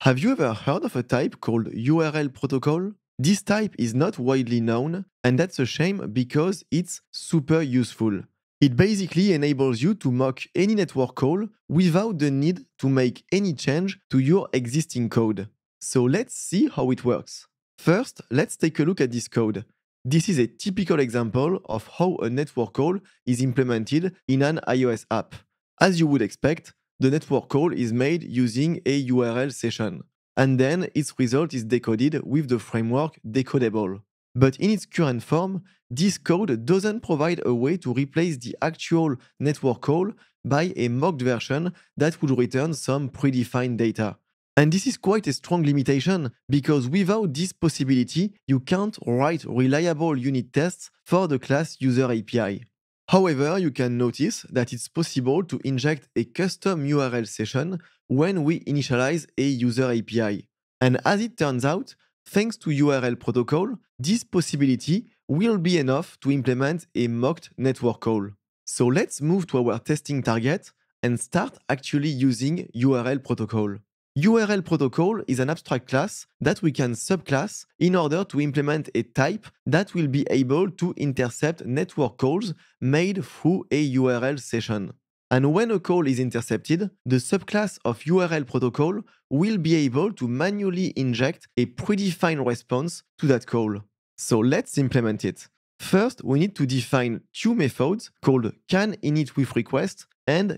Have you ever heard of a type called URL protocol? This type is not widely known, and that's a shame because it's super useful. It basically enables you to mock any network call without the need to make any change to your existing code. So let's see how it works. First, let's take a look at this code. This is a typical example of how a network call is implemented in an iOS app. As you would expect, the network call is made using a URL session, and then its result is decoded with the framework Decodable. But in its current form, this code doesn't provide a way to replace the actual network call by a mocked version that would return some predefined data. And this is quite a strong limitation because without this possibility, you can't write reliable unit tests for the class user API. However, you can notice that it's possible to inject a custom URL session when we initialize a user API. And as it turns out, thanks to URL protocol, this possibility will be enough to implement a mocked network call. So let's move to our testing target and start actually using URL protocol. URL protocol is an abstract class that we can subclass in order to implement a type that will be able to intercept network calls made through a URL session. And when a call is intercepted, the subclass of URL protocol will be able to manually inject a predefined response to that call. So let's implement it. First, we need to define two methods called canInitWithRequest and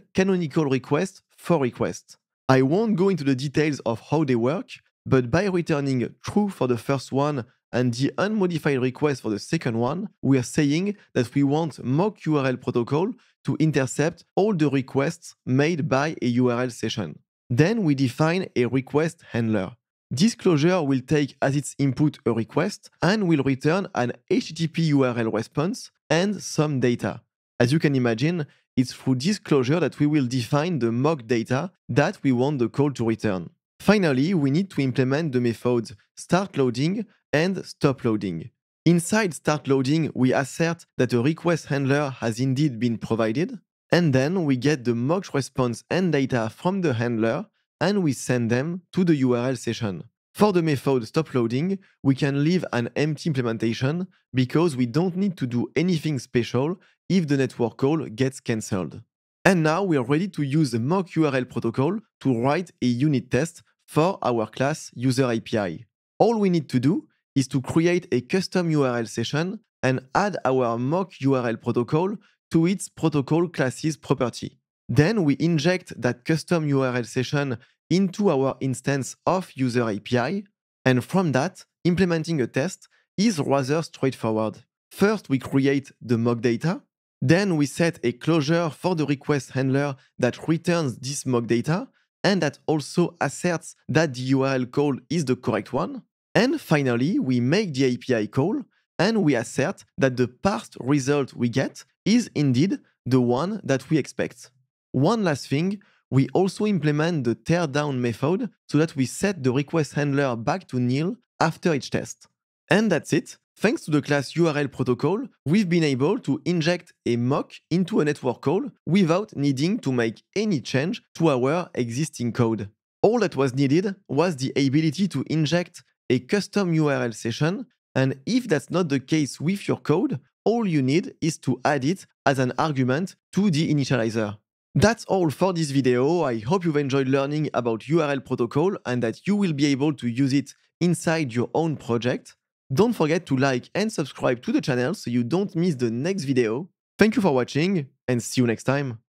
CanonicalRequestForRequest. I won't go into the details of how they work, but by returning true for the first one and the unmodified request for the second one, we are saying that we want mock URL protocol to intercept all the requests made by a URL session. Then we define a request handler. This closure will take as its input a request and will return an HTTP URL response and some data. As you can imagine, it's through this closure that we will define the mock data that we want the call to return. Finally, we need to implement the methods startLoading and stopLoading. Inside startLoading, we assert that a request handler has indeed been provided, and then we get the mocked response and data from the handler, and we send them to the URL session. For the method stopLoading, we can leave an empty implementation because we don't need to do anything special if the network call gets cancelled. And now we are ready to use the mock URL protocol to write a unit test for our class user API. All we need to do is to create a custom URL session and add our mock URL protocol to its protocol classes property. Then we inject that custom URL session into our instance of user API, and from that, implementing a test is rather straightforward. First, we create the mock data, then we set a closure for the request handler that returns this mock data, and that also asserts that the URL call is the correct one. And finally, we make the API call, and we assert that the parsed result we get is indeed the one that we expect. One last thing, we also implement the teardown method so that we set the request handler back to nil after each test. And that's it. Thanks to the class URL protocol, we've been able to inject a mock into a network call without needing to make any change to our existing code. All that was needed was the ability to inject a custom URL session, and if that's not the case with your code, all you need is to add it as an argument to the initializer. That's all for this video. I hope you've enjoyed learning about URL protocol and that you will be able to use it inside your own project. Don't forget to like and subscribe to the channel so you don't miss the next video. Thank you for watching and see you next time.